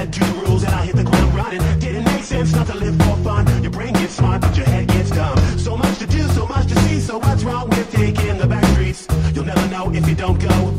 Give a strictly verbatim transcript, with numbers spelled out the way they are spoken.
said, do the rules and I hit the ground running. Didn't make sense not to live for fun. Your brain gets smart, but your head gets dumb. So much to do, so much to see. So what's wrong with taking the back streets? You'll never know if you don't go.